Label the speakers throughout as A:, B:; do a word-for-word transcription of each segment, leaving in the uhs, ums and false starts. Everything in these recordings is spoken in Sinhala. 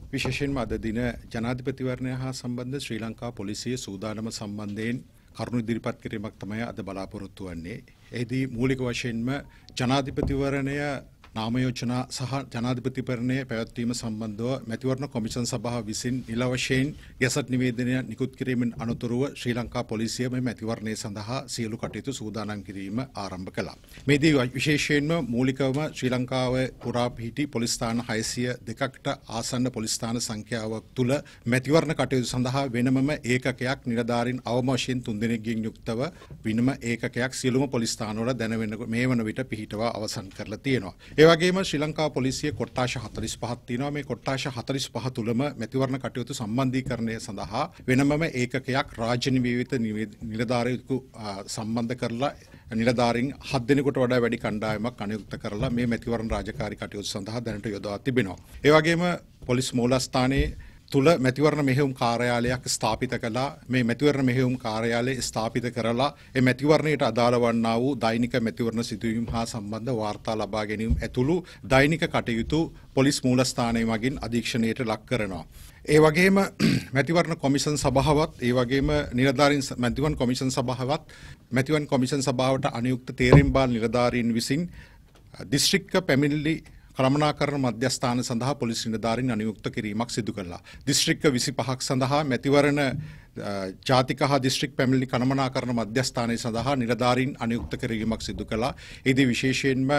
A: විශේෂයෙන්ම අද දින ජනාධිපතිවරණය හා සම්බන්ධ ශ්‍රී ලංකා පොලිසියේ සූදානම සම්බන්ධයෙන් කරුණු ඉදිරිපත් කිරීමක් තමයි අද බලාපොරොත්තු වෙන්නේ. එෙහිදී මූලික වශයෙන්ම ජනාධිපතිවරණය නාම යෝජනා සහ ජනාධිපතිවරණය පැවැත්වීම සම්බන්ධව මැතිවරණ කොමිෂන් සභාව විසින් නිල වශයෙන් ගැසට් නිවේදනය නිකුත් කිරීමෙන් අනතුරුව ශ්‍රී ලංකා පොලිසිය මේ මැතිවරණය සඳහා සියලු කටයුතු සූදානම් කිරීම ආරම්භ කළා. මේදී විශේෂයෙන්ම මූලිකවම ශ්‍රී ලංකාවේ පුරා පිහිටි පොලිස් ස්ථාන හයසිය දෙකකට ආසන්න පොලිස් ස්ථාන සංඛ්‍යාවක් තුල මැතිවරණ කටයුතු සඳහා වෙනමම ඒකකයක් නිලධාරීන් අවම වශයෙන් තුන් දෙනෙක්ගෙන් යුක්තව වෙනම ඒකකයක් සියලුම පොලිස් ස්ථානවල දැන වෙන මේ වන විට පිහිටවා අවසන් කරලා තියෙනවා. ඒ වගේම ශ්‍රී ලංකා පොලිසිය කොට්ටාශ හතළිස් පහක් තියෙනවා. මේ කොට්ටාශ හතළිස් පහ තුලම මැතිවරණ කටයුතු සම්බන්ධීකරණය සඳහා වෙනමම ඒකකයක් රාජ්‍ය නියමිත නිලධාරීකු සම්බන්ධ කරලා නිලධාරීන් හත් දෙනෙකුට වඩා වැඩි කණ්ඩායමක් අනුයුක්ත කරලා මේ මැතිවරණ රාජකාරී කටයුතු සඳහා දැනට යොදවා තිබෙනවා. ඒ වගේම පොලිස් මූලස්ථානයේ තුල මැතිවරණ මෙහෙයුම් කාර්යාලයක් ස්ථාපිත කළා. මේ මැතිවරණ මෙහෙයුම් කාර්යාලය ස්ථාපිත කරලා ඒ මැතිවරණයට අදාළ වන්නා වූ දෛනික මැතිවරණ සිදුවීම් හා සම්බන්ධ වාර්තා ලබා ගැනීම ඇතුළු දෛනික කටයුතු පොලිස් මූලස්ථානය මගින් අධීක්ෂණයට ලක් කරනවා. ඒ වගේම මැතිවරණ කොමිෂන් සභාවත් ඒ වගේම නිලධාරීන් මැතිවරණ කොමිෂන් සභාවත් මැතිවරණ කොමිෂන් සභාවට අනුයුක්ත තේරීම්බාල් නිලධාරීන් විසින් දිස්ත්‍රික්ක පැමිණිලි කළමනාකරණ මධ්‍යස්ථාන සඳහා පොලිස් නිලධාරීන් අනුයුක්ත කිරීමක් සිදු කළා. දිස්ත්‍රික්ක විසිපහක් සඳහා මැතිවරණ ජාතික හා දිස්ත්‍රික් පැමිණිලි කළමනාකරණ මධ්‍යස්ථානය සඳහා නිලධාරීන් අනුයුක්ත කිරීමක් සිදු කළා. ඒදී විශේෂයෙන්ම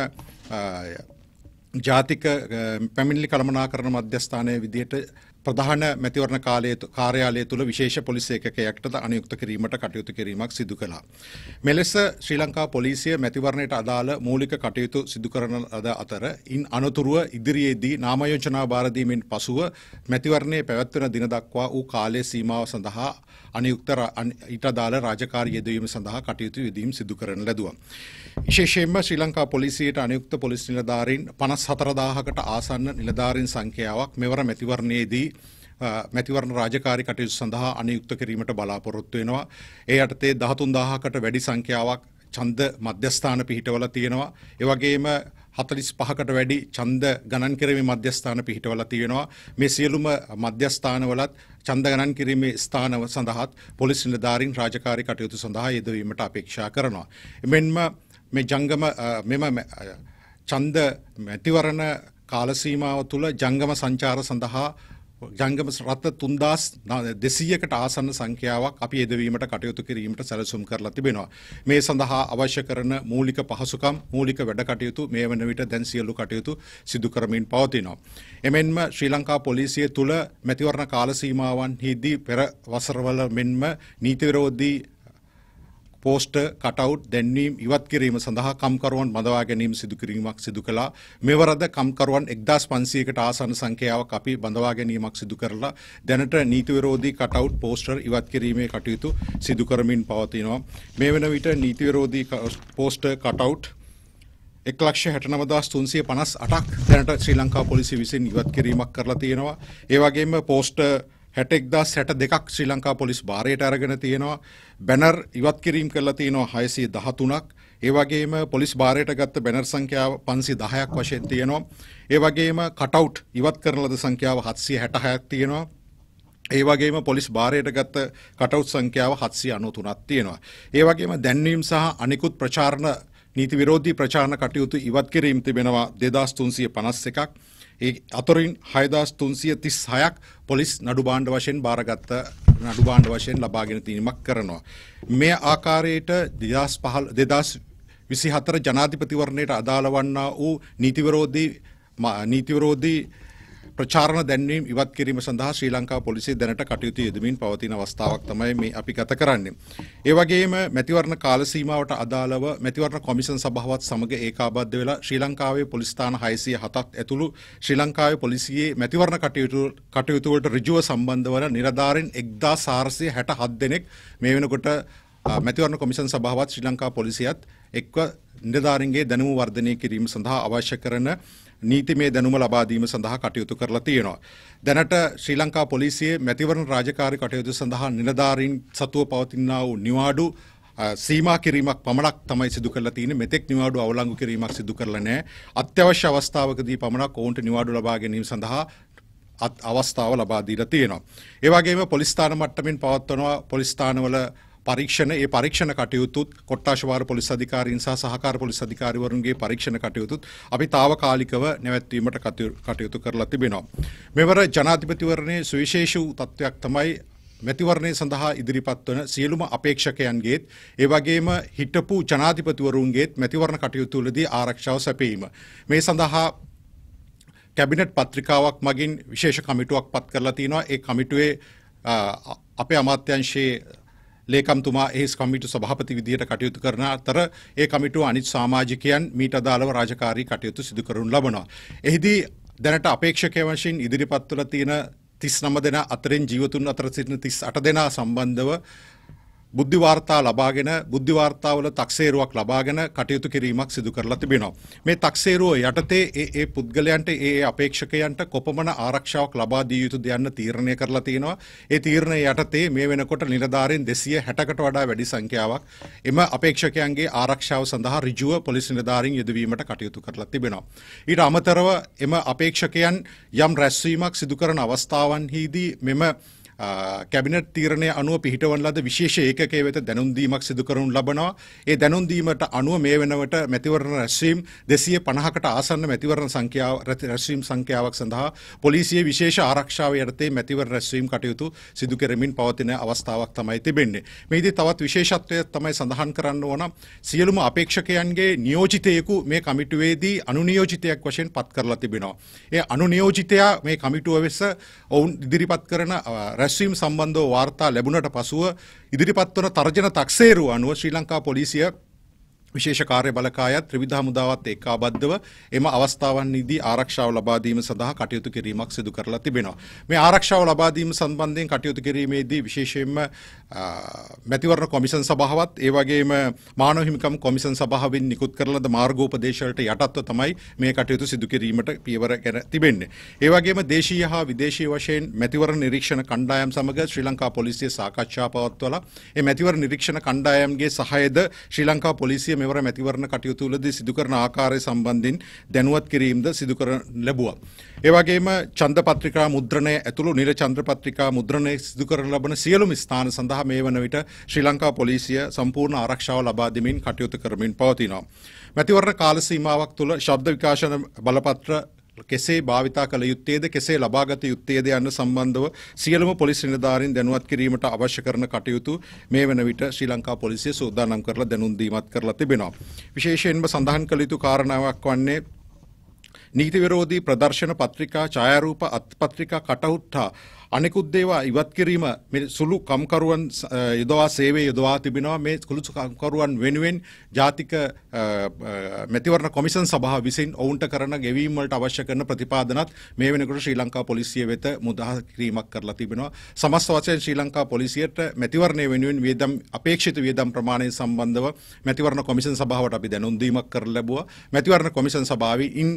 A: ජාතික පැමිණිලි කළමනාකරණ මධ්‍යස්ථානයේ විදිහට ප්‍රධාන මැතිවරණ කාලයේ කාර්යාලය තුල විශේෂ පොලිස් ඒකකයකටද අනුයුක්ත කිරීමට කටයුතු කිරීමක් සිදු කළා. මෙලෙස ශ්‍රී ලංකා පොලිසිය මැතිවරණයට අදාළ මූලික කටයුතු සිදු කරන අතර ඉන් අනතුරුව ඉදිරියේදී නාම යෝජනා බාර දීමෙන් පසුව මැතිවරණයේ පැවැත්වෙන දින දක්වා වූ කාලය සීමාව සඳහා අනුයුක්ත ඊට අදාළ රාජකාරී යෙදවීම සඳහා කටයුතු යෙදීම් සිදු කරන ලැබුවා. විශේෂයෙන්ම ශ්‍රී ලංකා පොලිසියට අනුයුක්ත පොලිස් නිලධාරීන් පනස් හතර දාහකට ආසන්න නිලධාරීන් සංඛ්‍යාවක් මෙවර මැතිවරණයේදී මැතිවරණ රාජකාරී කටයුතු සඳහා අනුයුක්ත කිරීමට බලාපොරොත්තු වෙනවා. ඒ යටතේ දහතුන් දාහකට වැඩි සංඛ්‍යාවක් ඡන්ද මධ්‍යස්ථාන පිහිටවලා තියෙනවා. ඒ වගේම හතළිස් පහකට වැඩි ඡන්ද ගණන් කිරීමේ මධ්‍යස්ථාන පිහිටවලා තියෙනවා. මේ සියලුම මධ්‍යස්ථානවලත් ඡන්ද ගණන් කිරීමේ ස්ථාන සඳහාත් පොලිස් නිලධාරීන් රාජකාරී කටයුතු සඳහා යෙදවීමට අපේක්ෂා කරනවා. එමෙන්ම මේ ජංගම මෙම ඡන්ද මැතිවරණ කාල සීමාව තුළ ජංගම සංචාර සඳහා ජංගම රථ තුන්දාස් දෙසීයකට ආසන්න සංඛ්‍යාවක් අපි යෙදවීමට කටයුතු කිරීමට සැලසුම් කරලා තිබෙනවා. මේ සඳහා අවශ්‍ය කරන මූලික පහසුකම් මූලික වැඩ කටයුතු මේ වන විට දැන් සියලු කටයුතු සිදු කරමින් පවතිනවා. එමෙන්ම ශ්‍රී ලංකා පොලිසිය තුළ මැතිවරණ කාල සීමාවන්හිදී පෙර වසරවල මෙන්ම නීති විරෝධී පෝස්ටර් කටවුට් දැන්වීම ඉවත් කිරීම සඳහා කම්කරුවන් බඳවා ගැනීම සිදු කිරීමක් සිදු කළා. මෙවරද කම්කරුවන් එක්දාස් පන්සීයකට ආසන්න සංඛ්‍යාවක් අපි බඳවා ගැනීමක් සිදු කරලා දැනට නීති විරෝධී කටවුට් පෝස්ටර් ඉවත් කිරීමේ කටයුතු සිදු කරමින් පවතිනවා. මේ වන විට නීති විරෝධී පෝස්ටර් කටවුට් එක් ලක්ෂ හැටනව දහස් තුන්සිය පනස් අටක් දැනට ශ්‍රී ලංකා පොලිසිය විසින් ඉවත් කිරීමක් කරලා තියෙනවා. ඒ වගේම පෝස්ටර් හැටෙක්දාස් හැට දෙකක් ශ්‍රී ලංකා පොලිස් භාරයට අරගෙන තියෙනවා. බැනර් ඉවත් කිරීම කරලා තියෙනවා හයසිය දහතුනක්. ඒ වගේම පොලිස් භාරයට ගත්ත බැනර් සංඛ්‍යාව පන්සිය දහයක් වශයෙන් තියෙනවා. ඒ වගේම කටවුට් ඉවත් කරන ලද සංඛ්‍යාව හත්සිය හැටහයක් තියෙනවා. ඒ වගේම පොලිස් භාරයට ගත්ත කටවුට් සංඛ්‍යාව හත්සිය අනූතුනක් තියෙනවා. ඒ වගේම දැන්වීම් සහ අනිකුත් ප්‍රචාරණ නීති විරෝධී ප්‍රචාරණ කටයුතු ඉවත් කිරීම තිබෙනවා දෙදාස් තුන්සිය පනස් එකක්. ඒ අතරින් හයදාස් තුන්සිය තිස් හයක් පොලිස් නඩු භාණ්ඩ වශයෙන් බාරගත්ත නඩු භාණ්ඩ වශයෙන් ලබාගෙන තීමක් කරනවා. මේ ආකාරයට දෙදාස් විසිහතර ජනාධිපතිවරණයට අදාළ වන්නා වූ නීති විරෝධී නීති විරෝධී ප්‍රචාරණ දැන්වීම් ඉවත් කිරීම සඳහා ශ්‍රී ලංකා පොලිසිය දැනට කටයුතු යෙදමින් පවතින අවස්ථාවක් තමයි මේ අපි ගත කරන්නේ. ඒ වගේම මැතිවරණ කාල සීමාවට අදාළව මැතිවරණ කොමිෂන් සභාවත් සමග ඒකාබද්ධ වෙලා ශ්‍රී ලංකාවේ පොලිස් ස්ථාන හයසිය හතක් ඇතුළු ශ්‍රී ලංකාවේ පොලිසියේ මැතිවරණ කටයුතු කටයුතු වලට ඍජුව සම්බන්ධ වන නිලධාරීන් එක්දාස් හාරසිය හැටහත් දෙනෙක් මේ වෙනකොට මැතිවරණ කොමිෂන් සභාවත් ශ්‍රී ලංකා පොලිසියත් එක්ව නිලධාරීන්ගේ දැනුම වර්ධනය කිරීම සඳහා අවශ්‍ය කරන නීතිමය දැනුම ලබා දීම සඳහා කටයුතු කරලා තියෙනවා. දැනට ශ්‍රී ලංකා පොලිසියේ මැතිවරණ රාජකාරී කටයුතු සඳහා නිලධාරීන් සතුව පවතිනා වූ නිවාඩු සීමා කිරීමක් පමණක් තමයි සිදු කරලා තියෙන්නේ. මෙතෙක් නිවාඩු අවලංගු කිරීමක් සිදු කරලා නැහැ. අත්‍යවශ්‍ය අවස්ථාවකදී පමණක් ඔවුන්ට නිවාඩු ලබා ගැනීම සඳහා අවස්ථාව ලබා දීලා තියෙනවා. ඒ වගේම පොලිස් ස්ථාන මට්ටමින් පවත්වනවා පොලිස් ස්ථානවල පරීක්ෂණ ඒ පරීක්ෂණ කටයුතුත් කොට්ටාශවාර පොලිස් අධිකාරීන් සහ සහකාර පොලිස් අධිකාරීවරුන්ගේ පරීක්ෂණ කටයුතුත් අපි తాවකාලිකව නැවැත්වීමට කටයුතු කරලා තිබෙනවා. මෙවර ජනාධිපතිවරණයේ සුවිශේෂී වූ තත්ත්වයක් තමයි මැතිවරණය සඳහා ඉදිරිපත් වන සියලුම අපේක්ෂකයන්ගේත් ඒ වගේම හිටපු ජනාධිපතිවරුන්ගේත් මැතිවරණ කටයුතුවලදී ආරක්ෂාව සැපයීම. මේ සඳහා කැබිනට් පත්‍රිකාවක් මගින් විශේෂ කමිටුවක් පත් කරලා තිනවා. ඒ කමිටුවේ අපේ අමාත්‍යංශයේ ලේකම්තුමා එහි කමිටු සභාපති විදියට කටයුතු කරන අතර ඒ කමිටුව අනිත් සමාජිකයන් මීට අදාළව රාජකාරී කටයුතු සිදු කරනු ලබනවා. එහිදී දැනට අපේක්ෂකයන් වශයෙන් ඉදිරිපත් වල තියෙන තිස් නව දෙනා අතරින් ජීවතුන් අතර සිටින තිස් අට දෙනා සම්බන්ධව බුද්ධි වාර්තා ලබාගෙන බුද්ධි වාර්තාවල තක්සේරුවක් ලබාගෙන කටයුතු කිරීමක් සිදු කරලා තිබෙනවා. මේ තක්සේරුව යටතේ ඒ ඒ පුද්ගලයන්ට ඒ ඒ අපේක්ෂකයන්ට කොපමණ ආරක්ෂාවක් ලබා දිය යුතුද යන්න තීරණය කරලා තියෙනවා. ඒ තීරණය යටතේ මේ වෙනකොට නිලධාරීන් දෙසිය හැටකට වඩා වැඩි සංඛ්‍යාවක් එම අපේක්ෂකයන්ගේ ආරක්ෂාව සඳහා ඍජුව පොලිස් නිලධාරීන් යෙදවීමට කටයුතු කරලා තිබෙනවා. ඊට අමතරව එම අපේක්ෂකයන් යම් රැස්වීමක් සිදු කරන අවස්ථාවන්හිදී මෙම කැබිනට් තීරණය අනුව පිහිටවන ලද විශේෂ ඒකකයේ වෙත දැනුම් දීමක් සිදු කරනු ලබනවා. ඒ දැනුම් දීමට අනුව මේ වෙනකොට මැතිවරණ රැස්වීම් දෙසිය පනහකට ආසන්න මැතිවරණ සංඛ්‍යාව රැස්වීම් සංඛ්‍යාවක් සඳහා පොලිසිය විශේෂ ආරක්ෂාව යටතේ මැතිවරණ රැස්වීම් කටයුතු සිදු කරමින් පවතින අවස්ථාවක් තමයි තිබෙන්නේ. මේදී තවත් විශේෂත්වයක් තමයි සඳහන් කරන්න ඕන සියලුම අපේක්ෂකයන්ගේ නියෝජිතයෙකු මේ කමිටුවේදී අනුනියෝජිතයක් වශයෙන් පත් කරලා තිබෙනවා. ඒ අනුනියෝජිතයා මේ කමිටුව වෙස ඔවුන් ඉදිරිපත් කරන රැස්වීම් සම්බන්ධව වාර්තා ලැබුණට පසුව ඉදිරිපත් වන තර්ජන තක්සේරුව අනුව ශ්‍රී ලංකා පොලිසිය විශේෂ කාර්ය බලකායත් ත්‍රිවිධ හමුදාවත් එක්කාබද්ධව එම අවස්ථාවන්හිදී ආරක්ෂාව ලබා දීම සඳහා කටයුතු කිරීමක් සිදු කරලා තිබෙනවා. මේ ආරක්ෂාව ලබා දීම සම්බන්ධයෙන් කටයුතු කිරීමේදී විශේෂයෙන්ම මැතිවරණ කොමිෂන් සභාවත් ඒ වගේම මානව හිමිකම් කොමිෂන් සභාවෙන් නිකුත් කරන ලද මාර්ගෝපදේශ වලට යටත්ව තමයි මේ කටයුතු සිදු කිරීමට පියවර ගෙන තිබෙන්නේ. ඒ වගේම දේශීය හා විදේශීය වශයෙන් මැතිවරණ නිරීක්ෂණ කණ්ඩායම් සමග ශ්‍රී ලංකා පොලිසිය සාකච්ඡා පවත්වලා ඒ මැතිවරණ නිරීක්ෂණ කණ්ඩායම්ගේ සහායද ශ්‍රී ලංකා පොලිසිය මෙවර මැතිවරණ කටයුතු වලදී සිදු කරන ආකාරය සම්බන්ධයෙන් දැනුවත් කිරීමද සිදු කර ලැබුවා. ඒ වගේම ඡන්ද පත්‍රිකා මුද්‍රණය ඇතුළු නිල ඡන්ද පත්‍රිකා මුද්‍රණය සිදු කරන ලබන සියලුම ස්ථාන සඳහා මේ වන විට ශ්‍රී ලංකා පොලිසිය සම්පූර්ණ ආරක්ෂාව ලබා දෙමින් කටයුතු කරමින් පවතිනවා. මැතිවරණ කාල සීමාවක් තුළ ශබ්ද විකාශන බලපත්‍ර කෙසේ භාවිතා කළ යුත්තේද කෙසේ ලබාගත යුත්තේද යන්න සම්බන්ධව සියලුම පොලිස් නිලධාරීන් දැනුවත් කිරීමට අවශ්‍ය කරන කටයුතු මේ වන විට ශ්‍රී ලංකා පොලිසිය සූදානම් කරලා දැනුම් දීමත් කරලා තිබෙනවා. විශේෂයෙන්ම සඳහන් කළ යුතු කාරණාවක් වන්නේ නීති විරෝධී ප්‍රදර්ශන පත්‍රිකා ඡායාරූප අත්පත්‍රිකා කටවුට් හා අනෙකුත් දේවා ඉවත් කිරීම මේ සුළු කම්කරුවන් යොදවා සේවය යොදවා තිබෙනවා. මේ සුළු කම්කරුවන් වෙනුවෙන් ජාතික මැතිවරණ කොමිෂන් සභාව විසින් ඔවුන්ට කරන ගෙවීම් වලට අවශ්‍ය කරන ප්‍රතිපාදනත් මේ වෙනකොට ශ්‍රී ලංකා පොලිසිය වෙත මුදා කිරීමක් කරලා තිබෙනවා. සමස්ත වශයෙන් ශ්‍රී ලංකා පොලිසියට මැතිවරණය වෙනුවෙන් වියදම් අපේක්ෂිත වියදම් ප්‍රමාණය සම්බන්ධව මැතිවරණ කොමිෂන් සභාවට අපි දැනුම් දීමක් කර ලැබුවා. මැතිවරණ කොමිෂන් සභාවේ ඉන්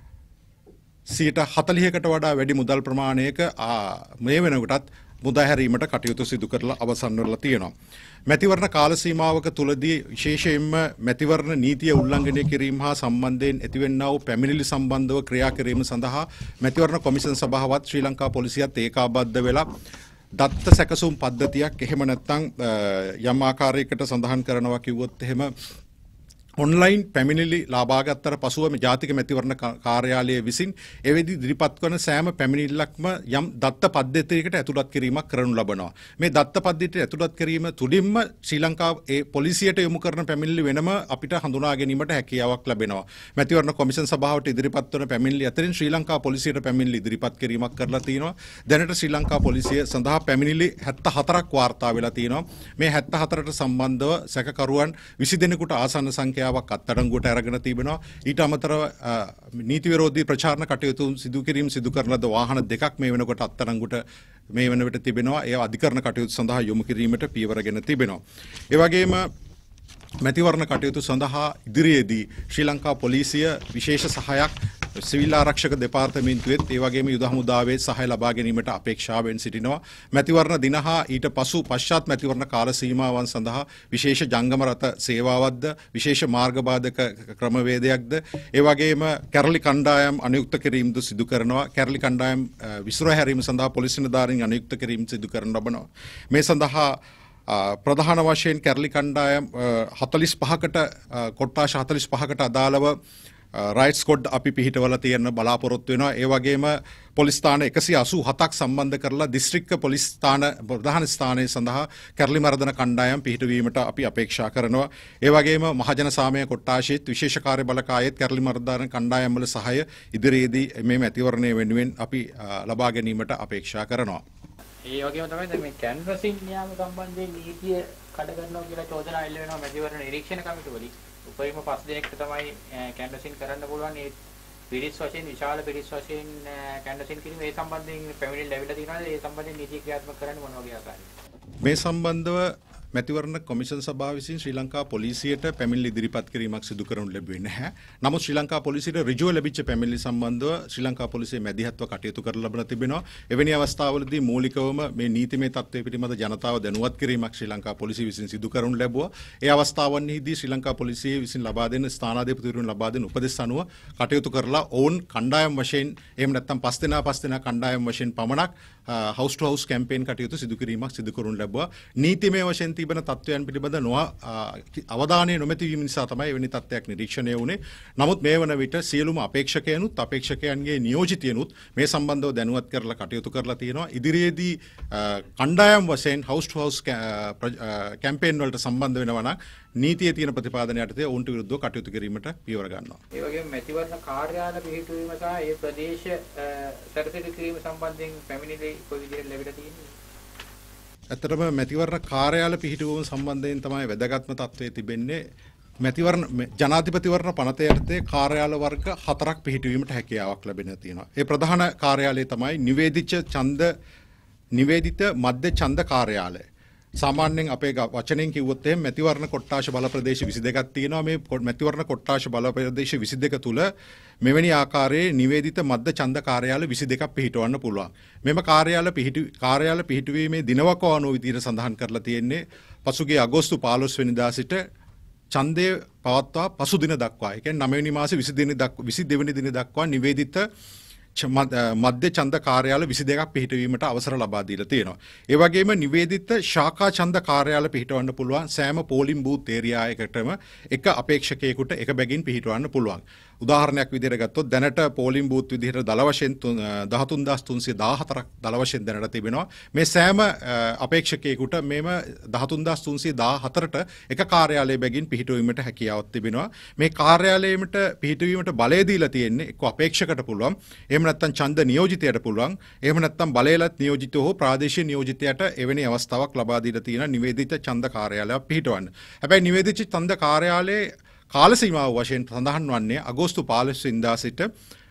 A: සියයට හතළිහකට වඩා වැඩි මුදල් ප්‍රමාණයක මේ වෙනකොටත් මුදා හැරීමට කටයුතු සිදු කරලා අවසන් වෙලා තියෙනවා. මැතිවරණ කාල සීමාවක තුලදී විශේෂයෙන්ම මැතිවරණ නීතිය උල්ලංඝනය කිරීම හා සම්බන්ධයෙන් ඇතිවෙනා වූ පැමිණිලි සම්බන්ධව ක්‍රියා කිරීම සඳහා මැතිවරණ කොමිෂන් සභාවත් ශ්‍රී ලංකා පොලිසියත් ඒකාබද්ධ වෙලා දත්ත සැකසුම් පද්ධතියක් එහෙම නැත්නම් යම් ආකාරයකට සඳහන් කරනවා කිව්වොත් එහෙම ඔන්ලයින් පැමිණිලි ලබාගත්තට පසුව මේ ජාතික මැතිවරණ කාර්යාලය විසින් එවෙදි ඉදිරිපත් කරන සෑම පැමිණිල්ලක්ම යම් දත්ත පද්ධතියකට ඇතුළත් කිරීමක් කරනු ලබනවා. මේ දත්ත පද්ධතියට ඇතුළත් කිරීම තුලින්ම ශ්‍රී ලංකාව ඒ පොලිසියට යොමු කරන පැමිණිලි වෙනම අපිට හඳුනා ගැනීමට හැකියාවක් ලැබෙනවා. මැතිවරණ කොමිෂන් සභාවට ඉදිරිපත් වන පැමිණිලි අතරින් ශ්‍රී ලංකා පොලිසියට පැමිණිලි ඉදිරිපත් කිරීමක් කරලා තිනවා. දැනට ශ්‍රී ලංකා පොලිසිය සඳහා පැමිණිලි හැත්තෑ හතරක් වාර්තා වෙලා තිනවා. මේ හැත්තෑ හතරට සම්බන්ධව සැකකරුවන් විසි දෙනෙකුට ආසන්න සංඛ්‍යාවක් අත්අඩංගුවට අරගෙන තිබෙනවා. ඊට අමතරව නීති විරෝධී ප්‍රචාරණ කටයුතු සිදු කිරීම සිදු කරන ලද වාහන දෙකක් මේ වෙනකොට අත්අඩංගුවට මේ වෙන විට තිබෙනවා. ඒ අධිකරණ කටයුතු සඳහා යොමු කිරීමට පියවරගෙන තිබෙනවා. ඒ වගේම මැතිවරණ කටයුතු සඳහා ඉදිරියේදී ශ්‍රී ලංකා පොලිසිය විශේෂ සහායක් සිවිල් ආරක්ෂක දෙපාර්තමේන්තුවේත් ඒ වගේම යුද හමුදාවේ සහාය ලබා ගැනීමට අපේක්ෂාවෙන් සිටිනවා. මැතිවරණ දින හා ඊට පසු පශ්චාත් මැතිවරණ කාල සීමාවන් සඳහා විශේෂ ජංගම රථ සේවාවක්ද විශේෂ මාර්ග බාධක ක්‍රමවේදයක්ද ඒ වගේම කැරලි කණ්ඩායම් අනුයුක්ත කිරීමද සිදු කරනවා. කැරලි කණ්ඩායම් විසිර හැරීම සඳහා පොලිස් නිලධාරීන් අනුයුක්ත කිරීම සිදු කරන ලබනවා. මේ සඳහා ප්‍රධාන වශයෙන් කැරලි කණ්ඩායම් හතළිස් පහකට කොට්ටාශ හතළිස් පහකට අදාළව රයිට්ස් කොඩ් අපි පිහිටවල තියෙන බලාපොරොත්තු වෙනවා. ඒ වගේම පොලිස් ස්ථාන එකසිය අසූ හතක් සම්බන්ධ කරලා දිස්ත්‍රික්ක පොලිස් ස්ථාන ප්‍රධාන ස්ථානයේ සඳහා කැරලි මර්දන කණ්ඩායම් පිහිටවීමට අපි අපේක්ෂා කරනවා. ඒ වගේම මහජන සාමය කොට්ටාශයේත් විශේෂ කාර්ය බලකායේත් කැරලි මර්දන කණ්ඩායම් වල සහාය ඉදිරියේදී මේ මැතිවරණය වෙනුවෙන් අපි ලබා ගැනීමට අපේක්ෂා කරනවා.
B: ඒ වගේම තමයි දැන් මේ කැන්වසින් නියම සම්බන්ධයෙන් නීතිය කඩ කරනවා කියලා චෝදනා එල්ල වෙනවා මැතිවරණ නිරීක්ෂණ කමිටුවලින්. උපරිම පස් දිනකට තමයි කැන්වසින් කරන්න පුළුවන්. ඒ පිරිස් වශයෙන් විශාල පිරිස් වශයෙන් කැන්වසින් කිරීම ඒ සම්බන්ධයෙන් පැමිණිලි ලැබිලා තියෙනවාද? ඒ සම්බන්ධයෙන් නීතිය ක්‍රියාත්මක කරන්න මොන වගේ ආකාරයකද?
A: මේ සම්බන්ධව මැතිවරණ කොමිෂන් සභාව විසින් ශ්‍රී ලංකා පොලිසියට පැමිණිලි ඉදිරිපත් කිරීමක් සිදු කරනු ලැබුවේ නැහැ. නමුත් ශ්‍රී ලංකා පොලිසියට ඍජුව ලැබිච්ච පැමිණිලි සම්බන්ධව ශ්‍රී ලංකා පොලිසිය මැදිහත්ව කටයුතු කරලා ලබන තිබෙනවා. එවැනි අවස්ථාවලදී මූලිකවම මේ නීතිමය තත්ත්වය පිළිබඳ ජනතාව දැනුවත් කිරීමක් ශ්‍රී ලංකා පොලිසිය විසින් සිදු කරනු ලැබුවා. ඒ අවස්ථාවන්හිදී ශ්‍රී ලංකා පොලිසිය විසින් ලබා දෙන ස්ථානාධිපතිවරුන් ලබා දෙන උපදෙස් අනුව කටයුතු කරලා ඔවුන් කණ්ඩායම් වශයෙන් එහෙම නැත්නම් පස් දෙනා පස් දෙනා කණ්ඩායම් වශයෙන් පමණක් හවුස් ටු හවුස් කැම්පේන් කටයුතු සිදු කිරීමක් සිදු කරනු ලැබුවා. නීතිමය වශයෙන් තිබෙන තත්ත්වයන් පිළිබඳ නො අවධානය නොමැති වීම නිසා තමයි එවැනි තත්ත්වයක් නිරීක්ෂණය වුණේ. නමුත් මේ වන විට සියලුම අපේක්ෂකයනුත් අපේක්ෂකයන්ගේ නියෝජිතයනුත් මේ සම්බන්ධව දැනුවත් කරලා කටයුතු කරලා තියෙනවා. ඉදිරියේදී කණ්ඩායම් වශයෙන් හවුස් ටු හවුස් කැම්පේන් වලට සම්බන්ධ වෙනවා නම් නීතියේ තියෙන ප්‍රතිපාදන යටතේ ඔවුන්ට විරුද්ධව කටයුතු කිරීමට පියවර ගන්නවා.
B: ඒ වගේම මැතිවරණ කාර්යාල පිහිටුවීම සහ ඒ ප්‍රදේශ සැරසිලි කිරීම සම්බන්ධයෙන් පැමිණිලි කොයි විදිහට ලැබිලා තියෙන්නේ?
A: ඇත්තටම මැතිවරණ කාර්යාල පිහිටුවීම සම්බන්ධයෙන් තමයි වැදගත්ම තත්ත්වයේ තිබෙන්නේ. මැතිවරණ ජනාධිපතිවරණ පනත යටතේ කාර්යාල වර්ග හතරක් පිහිටුවීමට හැකියාවක් ලැබෙන තියෙනවා. ඒ ප්‍රධාන කාර්යාලය තමයි නිවේදිත ඡන්ද නිවේදිත මධ්‍ය ඡන්ද කාර්යාලය. සාමාන්‍යයෙන් අපේ වචනෙන් කිව්වොත් එහෙම මැතිවරණ කොට්ටාශ බල ප්‍රදේශ විසි දෙකක් තියෙනවා. මේ මැතිවරණ කොට්ටාශ බල ප්‍රදේශ විසි දෙක තුල මෙවැනි ආකාරයේ නිවේදිත මධ්‍ය ඡන්ද කාර්යාල විසි දෙකක් පිහිටවන්න පුළුවන්. මෙම කාර්යාල පිහිටු කාර්යාල පිහිටුවීමේ දිනවකව අනුව විදිහට සඳහන් කරලා තියෙන්නේ පසුගිය අගෝස්තු පහළොස් වෙනිදා සිට ඡන්දය පවත්වා පසු දින දක්වා. ඒ කියන්නේ නවය වෙනි මාසේ විසි දෙවෙනි දක්වා විසි දෙවෙනි දින දක්වා නිවේදිත මධ්‍ය ඡන්ද කාර්යාල විසි දෙකක් පිහිටවීමට අවසර ලබා දීලා තියෙනවා. ඒ වගේම නිවේදිත ශාඛා ඡන්ද කාර්යාල පිහිටවන්න පුළුවන් සෑම පෝලිං බූත් ඒරියා එකකටම එක අපේක්ෂකයෙකුට එක බැගින් පිහිටවන්න පුළුවන්. උදාහරණයක් විදිහට ගත්තොත් දැනට පෝලිං බූත් විදිහට දල වශයෙන් දහතුන් දහස් තුන්සිය දහහතරක් දල වශයෙන් දැනට තිබෙනවා. මේ සෑම අපේක්ෂකයෙකුට මේම දහතුන් දහස් තුන්සිය දහහතරට එක කාර්යාලයේ බැගින් පිහිටවීමට හැකියාවක් තිබෙනවා. මේ කාර්යාලයට පිහිටවීමට බලය දීලා තියෙන්නේ එක්ක අපේක්ෂකට පුළුවන්. එහෙම නැත්නම් ඡන්ද නියෝජිතයට පුළුවන්. එහෙම නැත්නම් බලයලත් නියෝජිතව හෝ ප්‍රාදේශීය නියෝජිතයට එවැනි අවස්ථාවක් ලබා දීලා තියෙන නිවේදිත ඡන්ද කාර්යාලයක් පිහිටවන්න. හැබැයි නිවේදිත ඡන්ද කාර්යාලයේ කාල සීමාව වශයෙන් සඳහන් වන්නේ අගෝස්තු පහළොස් වෙනිදා සිට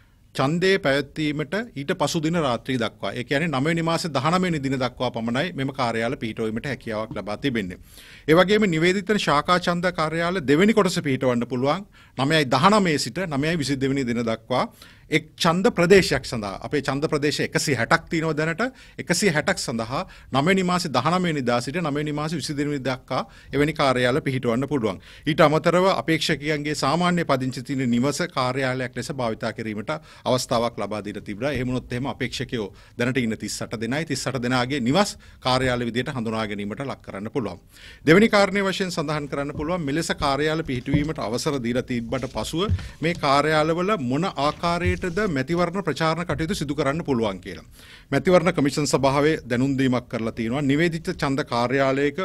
A: ඡන්දේ පැවැත්වීමට ඊට පසු දින රාත්‍රී දක්වා. ඒ කියන්නේ නවය වෙනි මාසේ දහනවය වෙනි දින දක්වා පමණයි මෙම කාර්යාල පිහිටවීමට හැකියාවක් ලබා තිබෙන්නේ. ඒ වගේම නිවේදිත ශාඛා ඡන්ද කාර්යාල දෙවෙනි කොටස පිහිටවන්න පුළුවන් නවයයි දහනවය සිට නවයයි විසි දෙවෙනි දින දක්වා එක් ඡන්ද ප්‍රදේශයක් සඳහා. අපේ ඡන්ද ප්‍රදේශ එකසිය හැටක් තියෙනවා දැනට. එකසිය හැටක් සඳහා නවය වෙනි මාසේ දහනවය වෙනිදා සිට නවය වෙනි මාසේ විසි දෙවෙනි දක්වා එවැනි කාර්යාල පිහිටවන්න පුළුවන්. ඊට අමතරව අපේක්ෂකයන්ගේ සාමාන්‍ය පදිංචි තියෙන නිවස කාර්යාලයක් ලෙස භාවිතා කිරීමට අවස්ථාවක් ලබා දීලා තිබුණා. එහෙම වුණොත් එහෙම අපේක්ෂකයෝ දැනට ඉන්න තිස් අට දෙනයි තිස් අට දෙනාගේ නිවස් කාර්යාල විදියට හඳුනා ගැනීමට ලක් කරන්න පුළුවන්. දෙවෙනි කාරණේ වශයෙන් සඳහන් කරන්න පුළුවන් මෙලෙස කාර්යාල පිහිටුවීමට අවසර දීලා තිබ්බට පසුව මේ කාර්යාලවල මොන ආකාරයකටද මැතිවරණ ප්‍රචාරණ කටයුතු සිදු කරන්න පුළුවන් කියලා. මැතිවරණ කමිෂන් සභාවේ දැනුම් දීමක් කරලා තියෙනවා. නිවේදිත ඡන්ද කාර්යාලයක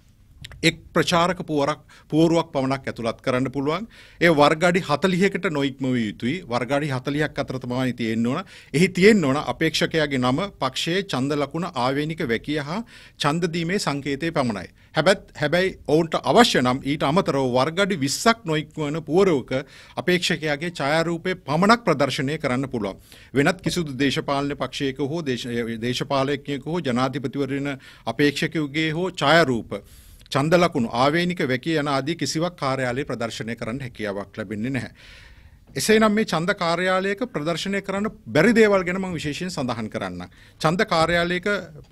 A: එක් ප්‍රචාරක පුවරක් පුවරුවක් පමණක් ඇතුළත් කරන්න පුළුවන්. ඒ වර්ග අඩි හතළිහකට නොඉක්ම විය යුතුයි. වර්ග අඩි හතළිහක් අතර තමයි තියෙන්න ඕන. එහි තියෙන්න ඕන අපේක්ෂකයාගේ නම, පක්ෂයේ ඡන්ද ලකුණ, ආවේනික වැකිය හා ඡන්ද දීමේ සංකේතය පමණයි. හැබැයි හැබැයි ඔවුන්ට අවශ්‍ය නම් ඊට අමතරව වර්ග අඩි විස්සක් නොඉක්මවන පුවරුවක අපේක්ෂකයාගේ ඡායාරූපේ පමණක් ප්‍රදර්ශනය කරන්න පුළුවන්. වෙනත් කිසිදු දේශපාලන පක්ෂයක හෝ දේශපාලකයෙකු හෝ ජනාධිපතිවරණ අපේක්ෂකයෙකුගේ හෝ ඡායාරූප ඡන්ද ලකුණු, ආවේනික වැකිය යන ආදී කිසිවක් කාර්යාලයේ ප්‍රදර්ශනය කරන්න හැකියාවක් ලැබෙන්නේ නැහැ. එසේනම් මේ ඡන්ද කාර්යාලයක ප්‍රදර්ශනය කරන්න බැරි දේවල් ගැන මම විශේෂයෙන් සඳහන් කරන්න. ඡන්ද කාර්යාලයක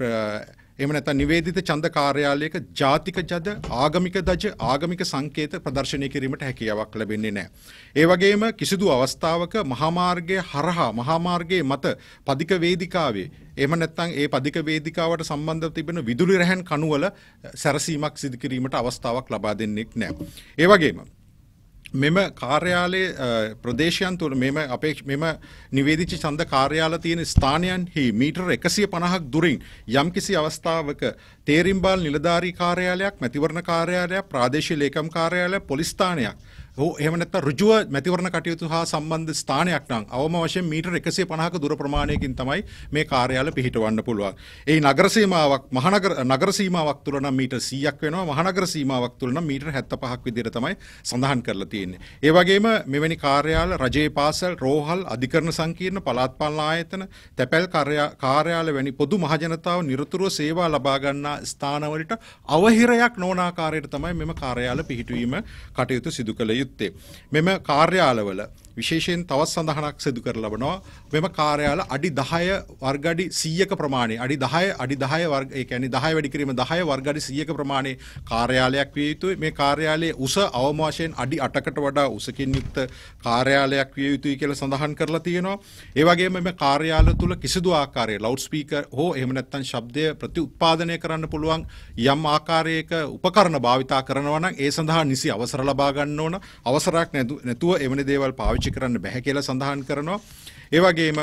A: එහෙම නැත්නම් නිවේදිත ඡන්ද කාර්යාලයක ජාතික ජද ආගමික දජ ආගමික සංකේත ප්‍රදර්ශනය කිරීමට හැකියාවක් ලැබෙන්නේ නැහැ. ඒ වගේම කිසිදු අවස්ථාවක මහා මාර්ගයේ හරහා මහා මාර්ගයේ මත පදික වේදිකාවේ එහෙම නැත්නම් ඒ පදික වේදිකාවට සම්බන්ධව තිබෙන විදුලි රැහැන් කණුවල සැරසීමක් සිදු කිරීමට අවස්ථාවක් ලබා දෙන්නේ නැහැ. ඒ වගේම මෙම කාර්යාලයේ ප්‍රදේශයන් තුළ මෙම අපේ මෙම නිවේදිත ඡන්ද කාර්යාල තියෙන ස්ථානයන්හි මීටර එකසිය පනහක් දුරින් යම්කිසි අවස්ථාවක තේරින්බාල් නිලධාරී කාර්යාලයක්, මැතිවරණ කාර්යාලයක්, ප්‍රාදේශීය ලේකම් කාර්යාලයක්, පොලිස් ස්ථානයක් හෝ එහෙම නැත්නම් රුජුව මැතිවරණ කටයුතු හා සම්බන්ධ ස්ථානයක් නම් අවම වශයෙන් මීටර එකසිය පනහක දුර ප්‍රමාණයකින් තමයි මේ කාර්යාල පිහිටවන්න පුළුවන්. ඒ නගර සීමාවක් මහනගර නගර සීමාවක් තුල නම් මීටර සීයක් වෙනවා. මහනගර සීමාවක් තුල නම් මීටර හැත්තෑ පහක් විදිහට තමයි සඳහන් කරලා තියෙන්නේ. ඒ වගේම මෙවැනි කාර්යාල රජයේ පාසල්, රෝහල්, අධිකරණ සංකීර්ණ, පළාත් පාලන ආයතන, තැපැල් කාර්යාල වැනි පොදු මහජනතාව නිරතුරුව සේවා ලබා ගන්නා ස්ථානවලට අවහිරයක් නොවන ආකාරයට තමයි මෙම කාර්යාල පිහිටුවීම කටයුතු සිදු කළ යුත්තේ. මෙම කාර්යාලවල විශේෂයෙන් තවත් සඳහනක් සිදු කර ලබනවා. මෙම කාර්යාල අඩි දහය වර්ග අඩි සීයක ප්‍රමාණය අඩි දහය අඩි දහය වර්ග ඒ කියන්නේ දහය වැඩි කිරීම දහය වර්ග අඩි සීයක ප්‍රමාණයේ කාර්යාලයක් විය යුතුයි. මේ කාර්යාලයේ උස අවම වශයෙන් අඩි අටකට වඩා උසකින් යුක්ත කාර්යාලයක් විය යුතුයි කියලා සඳහන් කරලා තියෙනවා. ඒ වගේම මේ කාර්යාල තුල කිසිදු ආකාරයේ ලවුඩ් ස්පීකර් හෝ එහෙම නැත්නම් ශබ්දය ප්‍රතිඋත්පාදනය කරන්න පුළුවන් යම් ආකාරයක උපකරණ භාවිතා කරනවා නම් ඒ සඳහා නිසි අවසර ලබා ගන්න ඕන. අවසරයක් නැතුව එවැනි දේවල් පාවිච්චි කරන්න බැහැ කියලා සඳහන් කරනවා. ඒ වගේම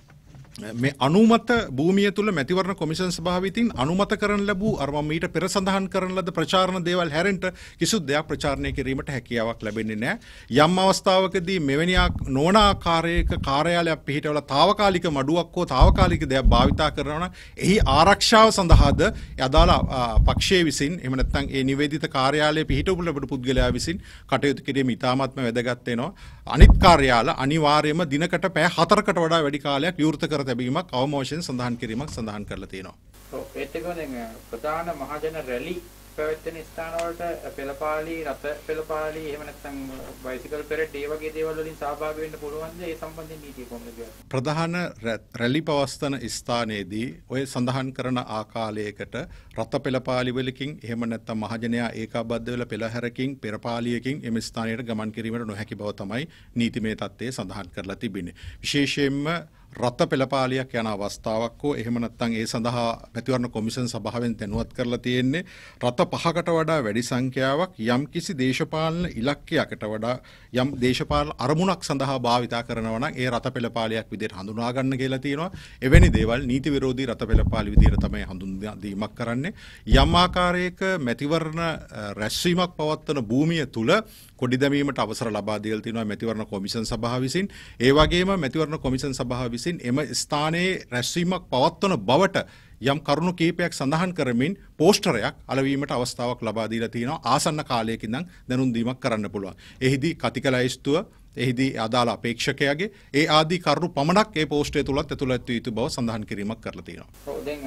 A: මේ අනුමත භූමිය තුල මැතිවරණ කොමිෂන් සභාව විසින් අනුමත කරන ලැබූ අර මම ඊට පෙර සඳහන් කරන ලද ප්‍රචාරණ දේවල් හැරෙන්න කිසිදු දෙයක් ප්‍රචාරණය කිරීමට හැකියාවක් ලැබෙන්නේ නැහැ. යම් අවස්ථාවකදී මෙවැනි නොවන ආකාරයක කාර්යාලයක් පිහිටවලා తాවකාලික මඩුවක් හෝ తాවකාලික දෙයක් භාවිතා කරනවා නම් එහි ආරක්ෂාව සඳහාද අදාළ පක්ෂයේ විසින් එහෙම නැත්නම් ඒ නිවේදිත කාර්යාලයේ පිහිටවපු ලැබුණු පුද්ගලයා විසින් කටයුතු කිරීම ඉතාමත්ම වැදගත් වෙනවා. අනිත් කාර්යාල අනිවාර්යයෙන්ම දිනකට පැය හතරකට වඩා වැඩි කාලයක් විවෘත කර තැබීමක් අවම වශයෙන් සඳහන් කිරීමක් සඳහන් කරලා තියෙනවා.
B: ඔව් ඒත් එක්කම දැන් ප්‍රධාන මහජන රැලි පැවැත්වෙන ස්ථාන වලට පෙළපාලි, රථ පෙළපාලි, එහෙම නැත්නම් බයිසිකල් පෙරේඩ් ඒ වගේ දේවල් වලින් සහභාගී වෙන්න පුළුවන්ද? ඒ සම්බන්ධයෙන් නීතිය කොහොමද කියන්නේ?
A: ප්‍රධාන රැලි පවස්තන ස්ථානයේදී ඔය සඳහන් කරන ආකාරයකට රථ පෙළපාලි වලකින් එහෙම නැත්නම් මහජනයා ඒකාබද්ධ වෙලා පෙළහැරකින්, පෙරපාලියකින් එම ස්ථානයට ගමන් කිරීමට නොහැකි බව තමයි නීතිමය තත්ත්වයේ සඳහන් කරලා තිබෙන්නේ. විශේෂයෙන්ම රථ පෙළපාලියක් යන අවස්ථාවක් හෝ එහෙම නැත්නම් ඒ සඳහා මැතිවරණ කොමිෂන් සභාවෙන් දැනුවත් කරලා තියෙන්නේ රථ පහකට වඩා වැඩි සංඛ්‍යාවක් යම් කිසි දේශපාලන ඉලක්කයකට වඩා යම් දේශපාලන අරමුණක් සඳහා භාවිතා කරනවා නම් ඒ රථ පෙළපාලියක් විදිහට හඳුනා ගන්න කියලා තියෙනවා. එවැනි දේවල් නීති විරෝධී රථ පෙළපාලි විදිහට තමයි හඳුන්වා දීමක් කරන්නේ. යම් ආකාරයක මැතිවරණ රැස්වීමක් පවත්වන භූමිය තුල කොඩි දැමීමට අවසර ලබා දීලා තියෙනවා මැතිවරණ කොමිෂන් සභාව විසින්. ඒ වගේම මැතිවරණ කොමිෂන් සභාව විසින් එම ස්ථානයේ රැස්වීමක් පවත්වන බවට යම් කරුණු කීපයක් සඳහන් කරමින් පෝස්ටරයක් අලවීමට අවස්ථාවක් ලබා දීලා තියෙනවා. ආසන්න කාලයකින් නම් දැනුම් දීමක් කරන්න පුළුවන්. එහිදී කතික ලැයිස්තුව එහිදී අදාළ අපේක්ෂකයාගේ ඒ ආදී කරුණු පමණක් ඒ පෝස්ටරය තුලත් ඇතුළත් වී යුතු බව සඳහන් කිරීමක් කරලා තියෙනවා.
B: ඔව් දැන්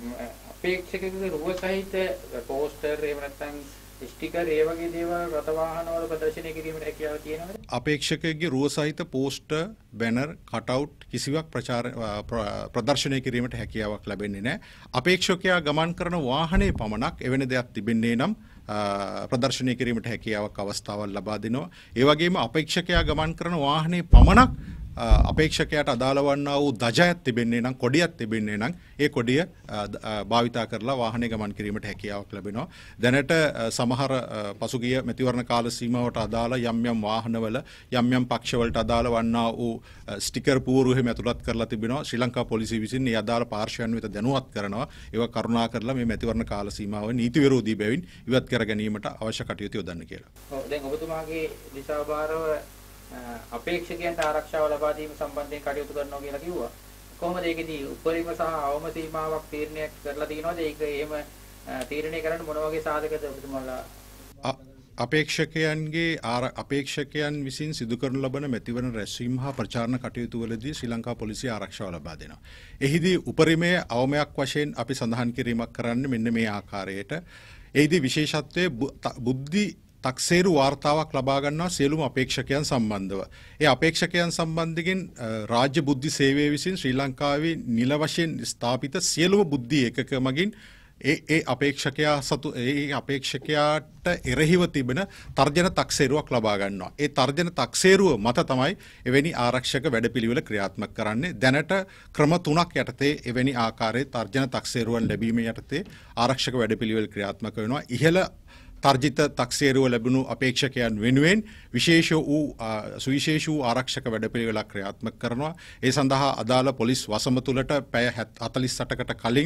B: අපේක්ෂකගේ රුව සහිත පෝස්ටර් එහෙම නැත්නම් ස්ටිකර් ඒ වගේ දේවල් රථ වාහන වල ප්‍රදර්ශනය කිරීමට හැකියාව තියෙනවද?
A: අපේක්ෂකගේ රුව සහිත පෝස්ටර්, බැනර්, කටවුට් කිසිවක් ප්‍රචාර ප්‍රදර්ශනය කිරීමට හැකියාවක් ලැබෙන්නේ නැහැ. අපේක්ෂකයා ගමන් කරන වාහනේ පමණක් එවැනි දෙයක් තිබෙන්නේ නම් ප්‍රදර්ශනය කිරීමට හැකියාවක් අවස්ථාවක් ලබා දෙනවා. ඒ වගේම අපේක්ෂකයා ගමන් කරන වාහනේ පමණක් අපේක්ෂකයාට අදාළ වන්නා වූ දජයක් තිබෙන්නේ නම් කොඩියක් තිබෙන්නේ නම් ඒ කොඩිය භාවිතා කරලා වාහනේ ගමන් කිරීමට හැකියාවක් ලැබෙනවා. දැනට සමහර පසුගිය මැතිවරණ කාල සීමාවට අදාළ යම් යම් වාහනවල යම් යම් පක්ෂවලට අදාළ වන්නා වූ ස්ටිකර් පුවරු එහෙම ඇතුළත් කරලා තිබෙනවා. ශ්‍රී ලංකා පොලිසිය විසින් මේ අදාළ පාර්ශ්වයන් වෙත දැනුවත් කරනවා. ඒවා කරුණා කරලා මේ මැතිවරණ කාල සීමාව නීති විරෝධී බැවින් ඉවත් කර ගැනීමට අවශ්‍ය කටයුතු යොදන්න කියලා.
B: ඔව් දැන් ඔබතුමාගේ දිශාභාරව අපේක්ෂකයන්ට ආරක්ෂාව ලබා දීම සම්බන්ධයෙන් කටයුතු කරනවා කියලා කිව්වා. කොහොමද ඒකෙදී උපරිම සහ අවම සීමාවක් තීරණය කරලා තියෙනවද? ඒක එහෙම තීරණය කරන්න මොන වගේ සාධකද ඔබතුමාලා?
A: අපේක්ෂකයන්ගේ අපේක්ෂකයන් විසින් සිදු කරනු ලබන මැතිවරණ රැස්වීම හා ප්‍රචාරණ කටයුතු වලදී ශ්‍රී ලංකා පොලිසිය ආරක්ෂාව ලබා දෙනවා. එහිදී උපරිමයේ අවමයක් වශයෙන් අපි සඳහන් කිරීමක් කරන්නේ මෙන්න මේ ආකාරයට. එහිදී විශේෂත්වයේ බුද්ධි තක්සේරු වාර්තාවක් ලබා ගන්නවා සියලුම අපේක්ෂකයන් සම්බන්ධව. ඒ අපේක්ෂකයන් සම්බන්ධයෙන් රාජ්‍ය බුද්ධි සේවය විසින් ශ්‍රී ලංකාවේ නිල වශයෙන් ස්ථාපිත සියලුම බුද්ධි ඒකක මගින් ඒ ඒ අපේක්ෂකයා සතු ඒ අපේක්ෂකයාට එරෙහිව තිබෙන තර්ජන තක්සේරුවක් ලබා ගන්නවා. ඒ තර්ජන තක්සේරුව මත තමයි එවැනි ආරක්ෂක වැඩපිළිවෙල ක්‍රියාත්මක කරන්නේ. දැනට ක්‍රම තුනක් යටතේ එවැනි ආකාරයේ තර්ජන තක්සේරුවන් ලැබීම යටතේ ආරක්ෂක වැඩපිළිවෙල ක්‍රියාත්මක වෙනවා. ඉහළ තර්ජිත තක්සේරුව ලැබුණු අපේක්ෂකයන් වෙනුවෙන් විශේෂ වූ සුවිශේෂ වූ ආරක්ෂක වැඩපිළිවෙලක් ක්‍රියාත්මක කරනවා. ඒ සඳහා අදාළ පොලිස් වසම තුලට පැය හතළිස් අටකට කලින්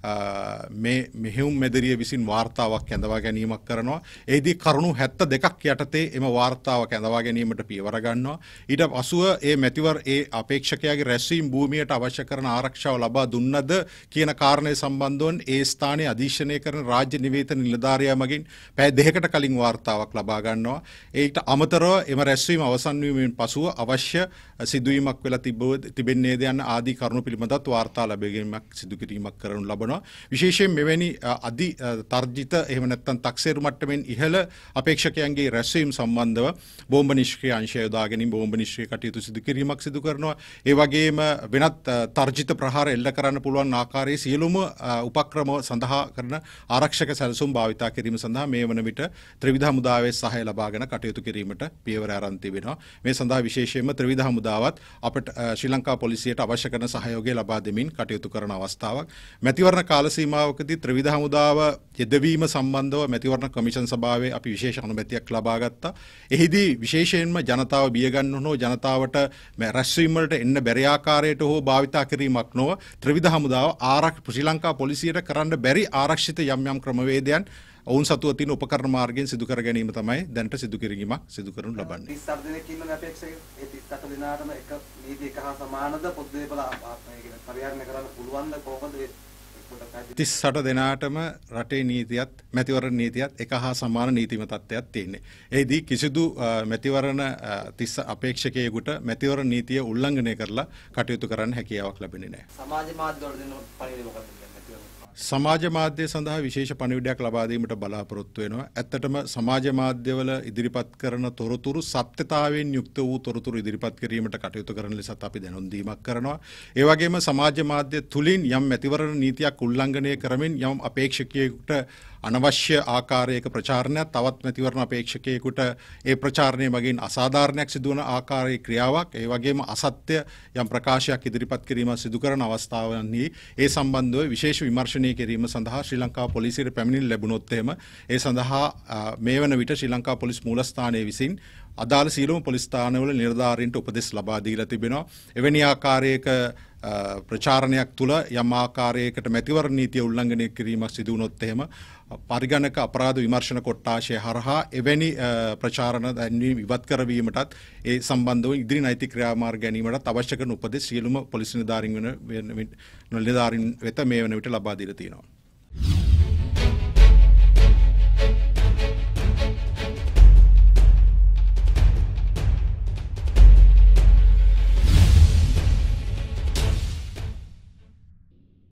A: මේ මෙහෙයුම් මැදිරිය විසින් වාර්තාවක් ඇඳවා ගැනීමක් කරනවා. එෙහිදී කරුණු හැත්තෑ දෙකක් යටතේ එම වාර්තාවක් ඇඳවා ගැනීමට පියවර ගන්නවා. ඊට පසුව ඒ මැතිවර ඒ අපේක්ෂකයාගේ රැස්වීම භූමියට අවශ්‍ය කරන ආරක්ෂාව ලබා දුන්නද කියන කාරණය සම්බන්ධව ඒ ස්ථානයේ අධීක්ෂණය කරන රාජ්‍ය නිවේදන නිලධාරියා මගින් පැය දෙකකට කලින් වාර්තාවක් ලබා ගන්නවා. ඒකට අමතරව එම රැස්වීම අවසන් වීමෙන් පසුව අවශ්‍ය සිදුවීමක් වෙලා තිබෙන්නේද යන ආදී කරුණු පිළිබඳව වාර්තා ලැබ ගැනීමක් සිදු කිරීමක් කරනු ලබනවා. විශේෂයෙන් මෙවැනි අධි තර්ජිත එහෙම නැත්නම් තක්සේරු මට්ටමින් ඉහළ අපේක්ෂකයන්ගේ රැස්වීම සම්බන්ධව බෝම්බ නිෂ්ක්‍රීය අංශය යොදා ගැනීම බෝම්බ නිෂ්ක්‍රීය කටයුතු සිදු කිරීමක් සිදු කරනවා. ඒ වගේම වෙනත් තර්ජිත ප්‍රහාර එල්ල කරන්න පුළුවන් ආකාරයේ සියලුම උපක්‍රම සඳහා කරන ආරක්ෂක සැලසුම් භාවිතා කිරීම සඳහා මේ වන විට ත්‍රිවිධ හමුදාවේ සහාය ලබාගෙන කටයුතු කිරීමට පියවර ආරම්භ තිබෙනවා. මේ සඳහා විශේෂයෙන්ම ත්‍රිවිධ හමුදාවත් අපට ශ්‍රී ලංකා පොලිසියට අවශ්‍ය කරන සහයෝගය ලබා දෙමින් කටයුතු කරන අවස්ථාවක්. මැතිවරණ කාල සීමාවකදී ත්‍රිවිධ හමුදාව යෙදවීම සම්බන්ධව මැතිවරණ කමිෂන් සභාවේ අපි විශේෂ අනුමැතියක් ලබා ගත්තා. එහිදී විශේෂයෙන්ම ජනතාව බිය ගන්න හෝ ජනතාවට රැස්වීම වලට එන්න බැරි ආකාරයට හෝ භාවිතා කිරීමක් නොව ත්‍රිවිධ හමුදාව ආරක්ෂ ශ්‍රී ලංකා පොලිසියට කරන්න බැරි ආරක්ෂිත යම් යම් ක්‍රමවේදයන් ඔවුන් සතුව තියෙන උපකරණ මාර්ගයෙන් සිදු කර ගැනීම තමයි දැනට සිදු කිරීමක් සිදු කරනු ලබන්නේ.
C: තිස් අට දෙනෙක් ඉන්න අපේක්ෂකයෝ ඒ තිස් අට දෙනාටම එක නීති එක හා සමානද පොදු දේපල පරිහරණය කරන්න පුළුවන්ද කොහොමද?
A: තිස් අට දෙනාටම රටේ නීතියත් මැතිවරණ නීතියත් එක හා සමාන නීතිම තත්ත්වයක් තියෙන්නේ. එහිදී කිසිදු මැතිවරණ තිස් අපේක්ෂකයෙකුට මැතිවරණ නීතිය උල්ලංඝනය කරලා කටයුතු කරන්න හැකියාවක් ලැබෙන්නේ නැහැ.
C: සමාජ මාධ්‍ය වල දෙන පරිදි මොකක්ද?
A: සමාජ මාධ්‍ය සඳහා විශේෂ පණිවිඩයක් ලබා දීමට බලාපොරොත්තු වෙනවා. ඇත්තටම සමාජ මාධ්‍යවල ඉදිරිපත් කරන තොරතුරු සත්‍යතාවයෙන් යුක්ත වූ තොරතුරු ඉදිරිපත් කිරීමට කටයුතු කරන ලෙසත් අපි දැනුම් දීමක් කරනවා. ඒ වගේම සමාජ මාධ්‍ය තුලින් යම් මැතිවරණ නීතියක් උල්ලංඝනය කරමින් යම් අපේක්ෂකයෙකුට අනවශ්‍ය ආකාරයක ප්‍රචාරණයක් තවත් මැතිවරණ අපේක්ෂකයෙකුට ඒ ප්‍රචාරණය මගින් අසාධාරණයක් සිදුවන ආකාරයේ ක්‍රියාවක් ඒ වගේම අසත්‍ය යම් ප්‍රකාශයක් ඉදිරිපත් කිරීම සිදු කරන අවස්ථාවන්හි ඒ සම්බන්ධව විශේෂ විමර්ශනය කිරීම සඳහා ශ්‍රී ලංකා පොලිසියට පැමිණිලි ලැබුණොත් එහෙම ඒ සඳහා මේ වන විට ශ්‍රී ලංකා පොලිස් මූලස්ථානයේ විසින් අදාළ සියලුම පොලිස් ස්ථානවල නිලධාරීන්ට උපදෙස් ලබා දීලා තිබෙනවා. එවැනි ආකාරයක ප්‍රචාරණයක් තුළ යම් ආකාරයකට මැතිවරණ නීතිය උල්ලංඝනය කිරීමක් සිදු වුණොත් එහෙම පරිගණක අපරාධ විමර්ශන කොට්ටාශය හරහා එවැනි ප්‍රචාරණ දැන්වීම ඉවත් කරවීමටත් ඒ සම්බන්ධව ඉදිරි නෛතික ක්‍රියාමාර්ග ගැනීමටත් අවශ්‍ය කරන උපදෙස් සියලුම පොලිස් නිලධාරීන් වෙන නිලධාරීන් වෙත මේ වන විට ලබා දීලා තියෙනවා.